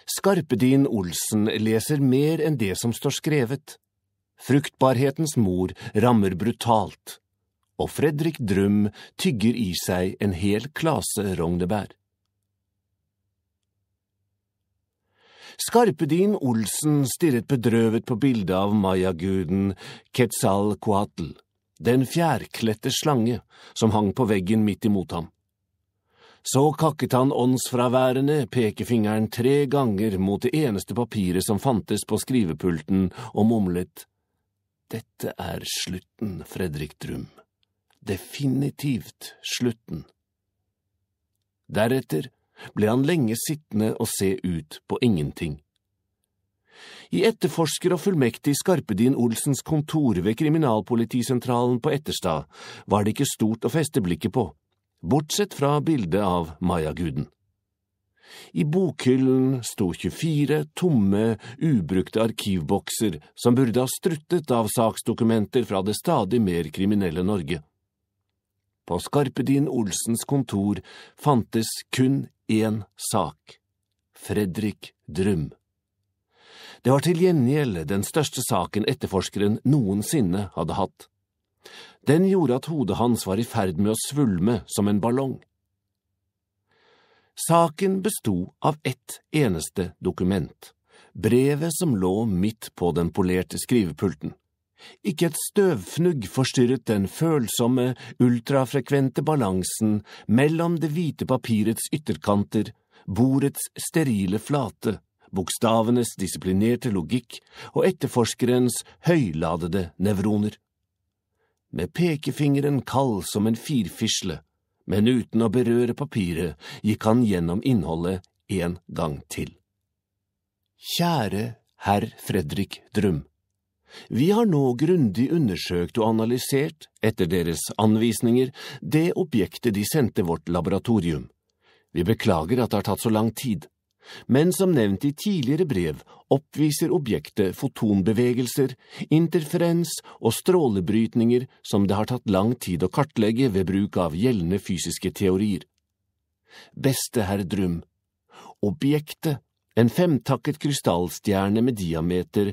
Skarpedin Olsen leser mer enn det som står skrevet. Fruktbarhetens mor rammer brutalt, og Fredrik Drum tygger i seg en hel klase rognebær. Skarpedin Olsen stirret bedrøvet på bildet av Maya-guden Quetzalcoatl, den fjærklette slange som hang på veggen midt imot ham. Så kakket han åndsfraværende pekefingeren 3 ganger mot det eneste papiret som fantes på skrivepulten og mumlet: «Dette er slutten, Fredrik Drum. Definitivt slutten.» Deretter ble han lenge sittende og se ut på ingenting. I etterforsker og fullmektig Skarpedin Olsens kontor ved kriminalpolitisentralen på Etterstad var det ikke stort å feste blikket på, bortsett fra bildet av Maya-guden. I bokhyllen sto 24 tomme, ubrukte arkivbokser som burde ha struttet av saksdokumenter fra det stadig mer kriminelle Norge. På Skarpedin Olsens kontor fantes kun én sak: Fredrik Drum. Det var til gjengjeld den største saken etterforskeren noensinne hadde hatt. Den gjorde at hodet hans var i ferd med å svulme som en ballong. Saken bestod av ett eneste dokument, brevet som lå midt på den polerte skrivepulten. Ikke et støvfnugg forstyrret den følsomme, ultrafrekvente balansen mellom det hvite papirets ytterkanter, bordets sterile flate, bokstavenes disiplinerte logikk og etterforskerens høyladede nevroner. Med pekefingeren kald som en firfisle, men uten å berøre papiret, gikk han gjennom innholdet en gang til. Kjære herr Fredrik Drum. Vi har nå grundig undersøkt og analysert, etter deres anvisninger, det objektet de sendte vårt laboratorium. Vi beklager at det har tatt så lang tid, men som nevnt i tidligere brev oppviser objektet fotonbevegelser, interferens og strålebrytninger som det har tatt lang tid å kartlegge ved bruk av gjeldende fysiske teorier. Beste herr Drum, objektet, en 5-takket krystallstjerne med diameter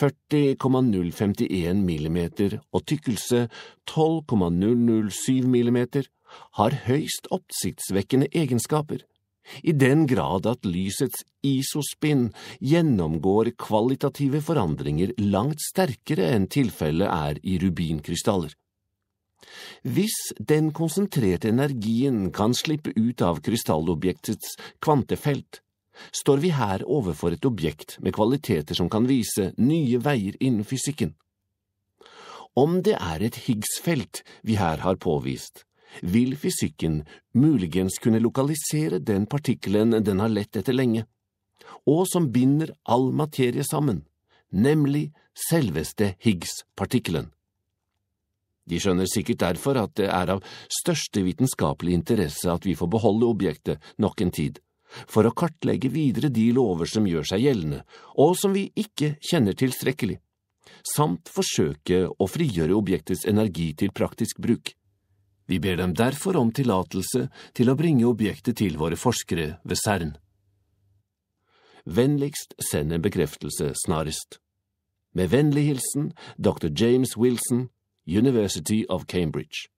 40,051 millimeter og tykkelse 12,007 millimeter, har høyst oppsiktsvekkende egenskaper, i den grad at lysets isospinn gjennomgår kvalitative forandringer langt sterkere enn tilfellet er i rubinkrystaller. Hvis den konsentrerte energien kan slippe ut av krystallobjektets kvantefelt, står vi her overfor et objekt med kvaliteter som kan vise nye veier innen fysikken. Om det er et Higgs-felt vi her har påvist, vil fysikken muligens kunne lokalisere den partikkelen den har lett etter lenge, og som binder all materie sammen, nemlig selveste Higgs-partikkelen. De skjønner sikkert derfor at det er av største vitenskapelig interesse at vi får beholde objektet nok en tid, for å kartlegge videre de lover som gjør seg gjeldende, og som vi ikke kjenner tilstrekkelig, samt forsøke å frigjøre objektets energi til praktisk bruk. Vi ber dem derfor om tillatelse til å bringe objektet til våre forskere ved CERN. Vennligst send en bekreftelse snarest. Med vennlig hilsen, Dr. James Wilson, University of Cambridge.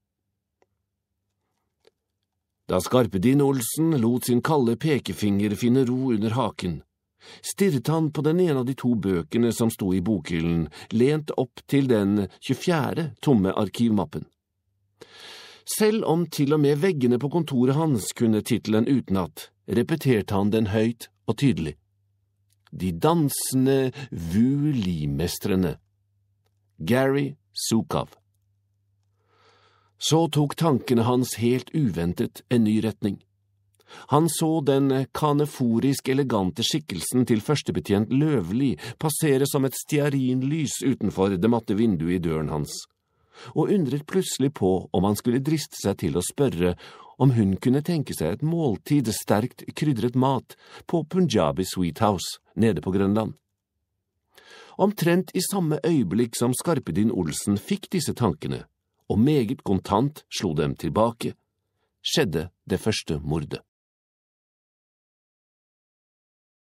Da Skarpedin Olsen lot sin kalde pekefinger finne ro under haken, stirret han på den ene av de 2 bøkene som sto i bokhyllen, lent opp til den 24. tomme arkivmappen. Selv om til og med veggene på kontoret hans kunne titelen utenat, repeterte han den høyt og tydelig. De dansende Wu-Li-mestrene. Gary Zukov. Så tok tankene hans helt uventet en ny retning. Han så den kaneforisk elegante skikkelsen til førstebetjent Løvli passere som et stearinlys utenfor det matte vinduet i døren hans, og undret plutselig på om han skulle driste seg til å spørre om hun kunne tenke seg et måltid sterkt krydret mat på Punjabi Sweet House nede på Grønland. Omtrent i samme øyeblikk som Skarpedin Olsen fikk disse tankene, og meget kontant slo dem tilbake, skjedde det første mordet.